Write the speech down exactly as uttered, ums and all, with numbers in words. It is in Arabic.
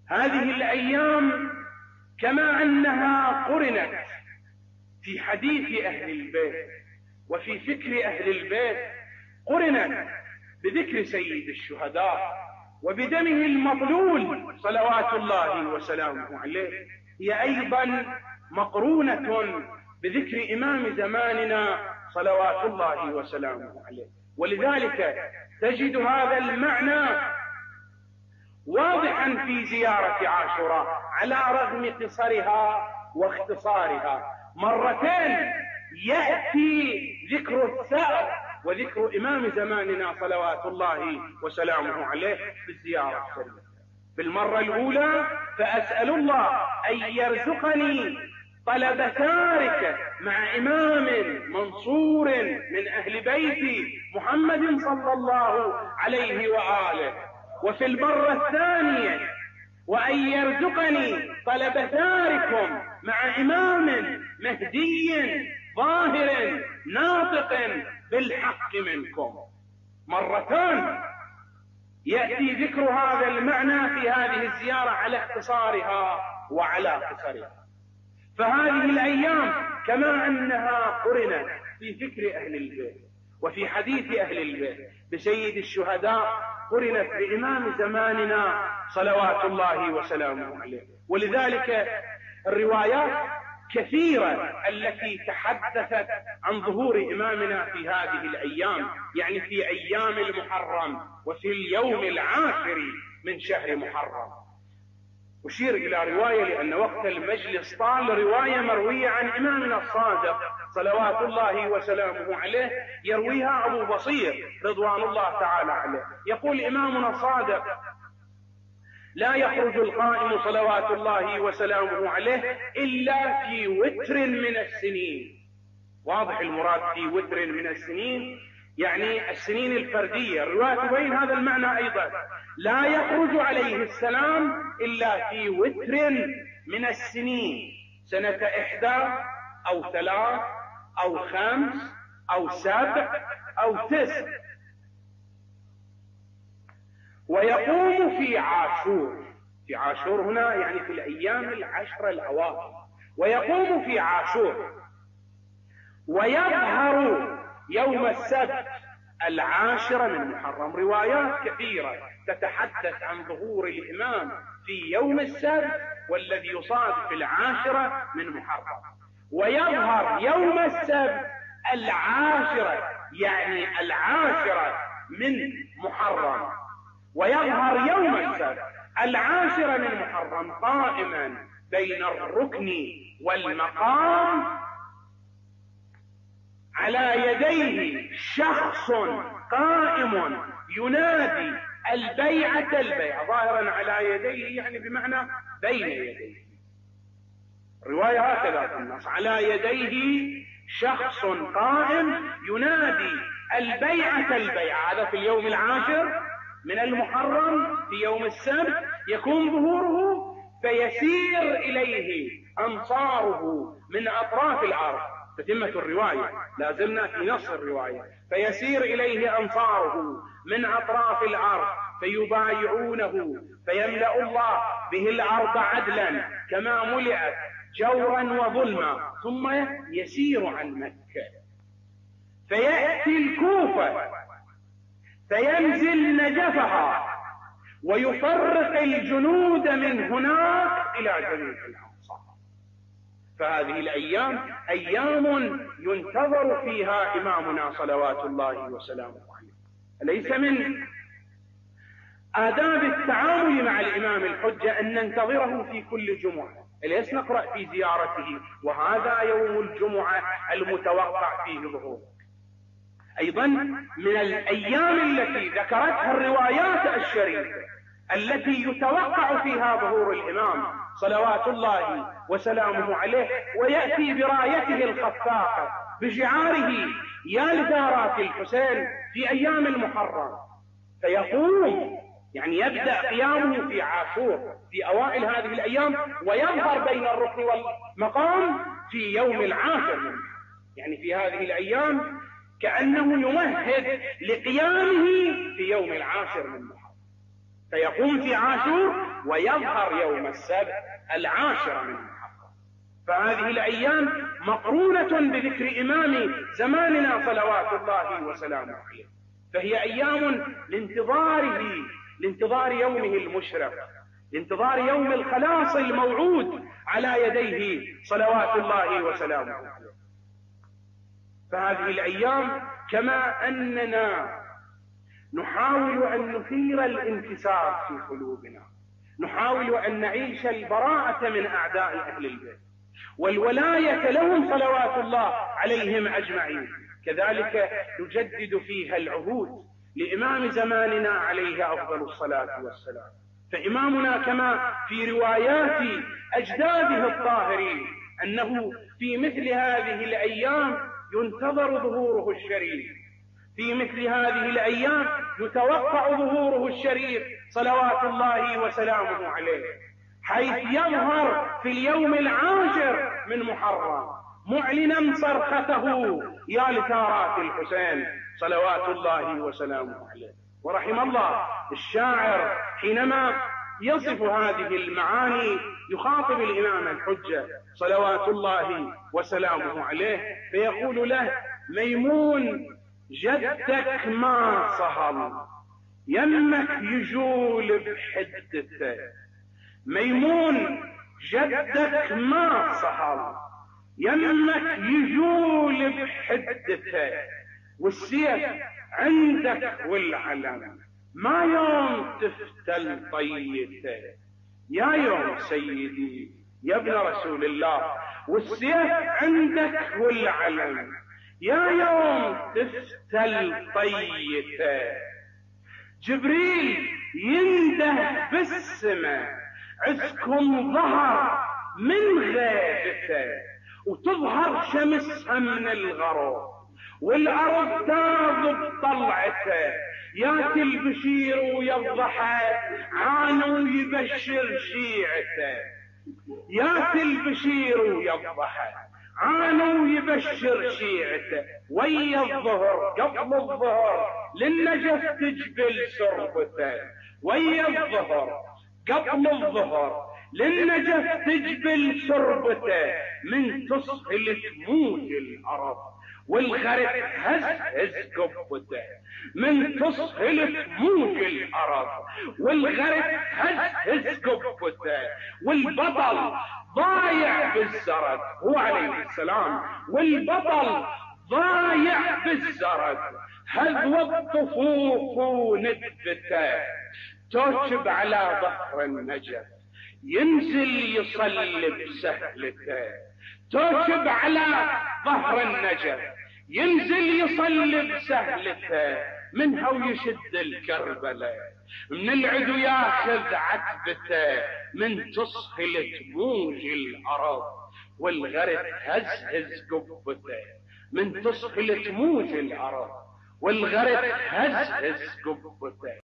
هذه الأيام كما أنها قرنت في حديث أهل البيت وفي فكر أهل البيت، قرنت بذكر سيد الشهداء وبدمه المطلول صلوات الله وسلامه عليه، هي أيضا مقرونة بذكر إمام زماننا صلوات الله وسلامه عليه. ولذلك تجد هذا المعنى واضحا في زيارة عاشوراء على رغم قصرها واختصارها. مرتين يأتي ذكر الثأر وذكر إمام زماننا صلوات الله وسلامه عليه في الزيارة الشريفة. في المرة الأولى فأسأل الله أن يرزقني طلب ثارك مع إمام منصور من أهل بيت محمد صلى الله عليه وآله. وفي المرة الثانية وأن يرزقني طلب ثاركم مع إمام مهدي ظاهر ناطق بالحق منكم. مرتان يأتي ذكر هذا المعنى في هذه الزيارة على اختصارها وعلى قصرها. فهذه الأيام كما أنها قرنت في فكر أهل البيت وفي حديث أهل البيت بسيد الشهداء، قرنت بإمام زماننا صلوات الله وسلامه عليه. ولذلك الروايات كثيرة التي تحدثت عن ظهور إمامنا في هذه الأيام، يعني في أيام المحرم وفي اليوم العاشر من شهر محرم. أشير إلى رواية لأن وقت المجلس طال، رواية مروية عن إمامنا الصادق صلوات الله وسلامه عليه، يرويها أبو بصير رضوان الله تعالى عليه. يقول إمامنا الصادق: لا يخرج القائم صلوات الله وسلامه عليه إلا في وتر من السنين. واضح المراد في وتر من السنين، يعني السنين الفردية. الرواية تبين هذا المعنى أيضا: لا يخرج عليه السلام إلا في وتر من السنين، سنة إحدى أو ثلاث أو خمس أو سبع أو تسع. ويقوم في عاشور، في عاشور هنا يعني في الأيام العشر الأواخر، ويقوم في عاشور ويظهر يوم السبت العاشر من محرم. روايات كثيرة تتحدث عن ظهور الإمام في يوم السبت والذي يصادف العاشرة من محرم. ويظهر يوم السبت العاشرة، يعني العاشرة من محرم، ويظهر يوم السبت العاشرة من محرم قائما بين الركن والمقام على يديه شخص قائم ينادي البيعة البيعة، ظاهرا على يديه يعني بمعنى بين يديه. رواية هكذا في النص: على يديه شخص قائم ينادي البيعة البيعة. هذا في اليوم العاشر من المحرم في يوم السبت يكون ظهوره، فيسير إليه أنصاره من أطراف الأرض. تتمة الرواية، لازلنا في نص الرواية: فيسير إليه أنصاره من أطراف الأرض فيبايعونه، فيملأ الله به الأرض عدلا كما ملئت جورا وظلما، ثم يسير عن مكة فيأتي الكوفة فينزل نجفها ويفرق الجنود من هناك إلى جميع الأمصار. فهذه الأيام أيام ينتظر فيها إمامنا صلوات الله وسلامه عليه. أليس من آداب التعامل مع الإمام الحجة أن ننتظره في كل جمعة؟ أليس نقرأ في زيارته وهذا يوم الجمعة المتوقع فيه ظهوره؟ أيضا من الأيام التي ذكرتها الروايات الشريفة التي يتوقع فيها ظهور الإمام صلوات الله وسلامه عليه، ويأتي برايته الخفاقة بشعاره يا لزارات الحسين في أيام المحرم، فيقوم يعني يبدأ قيامه في عاشور في أوائل هذه الأيام، ويظهر بين الركن والمقام في يوم العاشر منه، يعني في هذه الأيام كأنه يمهد لقيامه في يوم العاشر من محرم. فيقوم في عاشور ويظهر يوم السبت العاشر من محرم. فهذه الأيام مقرونة بذكر إمام زماننا صلوات الله وسلامه عليه، فهي أيام لانتظاره، لانتظار يومه المشرق، لانتظار يوم الخلاص الموعود على يديه صلوات الله وسلامه عليه. فهذه الأيام كما أننا نحاول أن نثير الانكسار في قلوبنا، نحاول أن نعيش البراءة من أعداء أهل البيت والولاية لهم صلوات الله عليهم أجمعين، كذلك نجدد فيها العهود لإمام زماننا عليه أفضل الصلاة والسلام. فإمامنا كما في روايات أجداده الطاهرين أنه في مثل هذه الأيام ينتظر ظهوره الشريف، في مثل هذه الأيام يتوقع ظهوره الشريف صلوات الله وسلامه عليه، حيث يظهر في اليوم العاشر من محرم معلنا صرخته يا لثارات الحسين صلوات الله وسلامه عليه. ورحم الله الشاعر حينما يصف هذه المعاني يخاطب الإمام الحجة صلوات الله وسلامه عليه فيقول له: ميمون جدك ما صهل يمك يجول بحدته، ميمون جدك ما صهل يمك يجول بحدته، والسيف عندك والعلم ما يوم تفتل طيته. يا يوم سيدي يا ابن رسول الله، والسيف عندك والعلم يا يوم تفتل طيته. جبريل ينده بالسماء عزكم ظهر من غيبته، وتظهر شمسها من الغرب والأرض تاض بطلعته، ياتي البشير ويضحى عانو يبشر شيعته، ياتي البشير ويضحى عانو يبشر شيعته، ويا الظهر قبل الظهر للنجف تجبل سربته، ويا الظهر قبل الظهر للنجف تجبل سربته، من تصهل تموج الأرض والغرق هزهز قبته، من تصهل تموج الأرض والغرق هزهز قبته، والبطل ضايع بالزرد هو عليه السلام، والبطل ضايع بالزرد هذو الطفوف وندبته، توشب على ظهر النجف ينزل يصلي بسهلته، توشب على ظهر النجف ينزل يصلي بسهلته، منها ويشد الكربلة من العدو ياخذ عتبته، من تصهل تموج الأرض والغرق هزهز قبته، من تصهل تموج الأرض والغرق هزهز قبته.